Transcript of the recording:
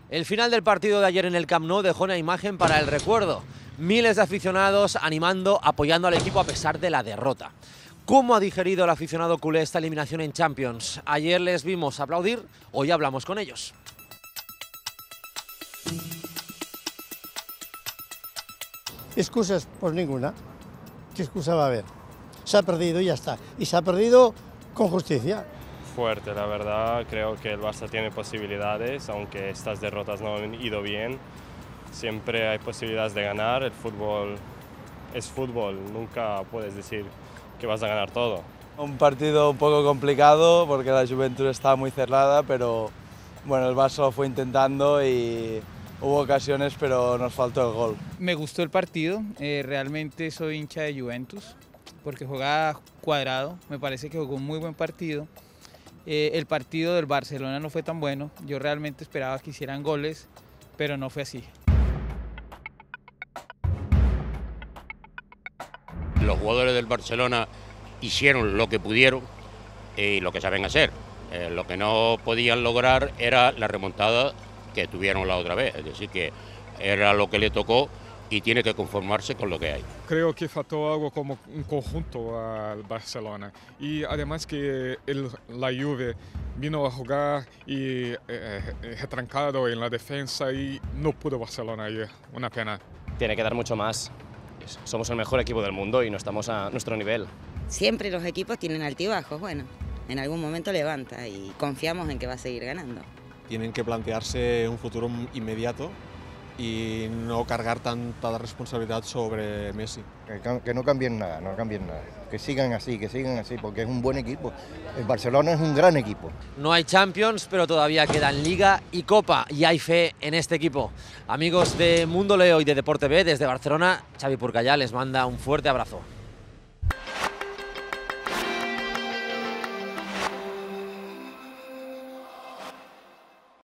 El final del partido de ayer en el Camp Nou dejó una imagen para el recuerdo. Miles de aficionados animando, apoyando al equipo a pesar de la derrota. ¿Cómo ha digerido el aficionado culé esta eliminación en Champions? Ayer les vimos aplaudir, hoy hablamos con ellos. Excusas, pues ninguna. ¿Qué excusa va a haber? Se ha perdido y ya está. Y se ha perdido con justicia. Fuerte, la verdad. Creo que el Barça tiene posibilidades, aunque estas derrotas no han ido bien. Siempre hay posibilidades de ganar. El fútbol es fútbol. Nunca puedes decir que vas a ganar todo. Un partido un poco complicado porque la Juventus estaba muy cerrada, pero bueno, el Barça lo fue intentando y hubo ocasiones, pero nos faltó el gol. Me gustó el partido, realmente soy hincha de Juventus porque juega cuadrado, me parece que jugó un muy buen partido. El partido del Barcelona no fue tan bueno, yo realmente esperaba que hicieran goles, pero no fue así. Los jugadores del Barcelona hicieron lo que pudieron y lo que saben hacer. Lo que no podían lograr era la remontada que tuvieron la otra vez, es decir, que era lo que le tocó y tiene que conformarse con lo que hay. Creo que faltó algo como un conjunto al Barcelona y además que la Juve vino a jugar y retrancado en la defensa y no pudo Barcelona ayer, una pena. Tiene que dar mucho más, somos el mejor equipo del mundo y no estamos a nuestro nivel. Siempre los equipos tienen altibajos, bueno, en algún momento levanta y confiamos en que va a seguir ganando. Tienen que plantearse un futuro inmediato y no cargar tanta responsabilidad sobre Messi. Que no cambien nada, que sigan así, porque es un buen equipo. El Barcelona es un gran equipo. No hay Champions, pero todavía quedan Liga y Copa y hay fe en este equipo. Amigos de Mundo Leo y de Deporte B, desde Barcelona, Xavi Purcallá les manda un fuerte abrazo.